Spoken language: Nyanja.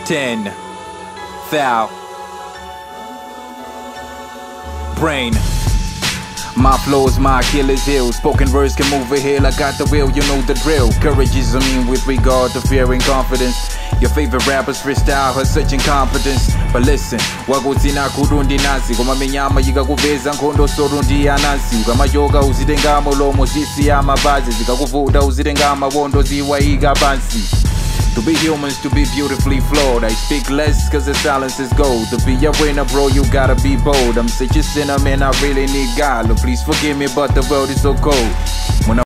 10,000 brain. My flow is my Achilles heel. Spoken words can move a hill. I got the will, you know the drill. Courage is immune with regard to fear and confidence. Your favorite rappers freestyle has such incompetence. But listen, wakutina kurundi nasi koma menyama yikakuveza nkhondo sorundi anansi ukamayoga uzitengamo lomo zisi amavazi zikakuvuta uzitengama wondo ziwayika pansi. To be humans, to be beautifully flawed. I speak less cause the silence is gold. To be a winner, bro, you gotta be bold. I'm such a sinner, man, I really need God. Lord, please forgive me, but the world is so cold.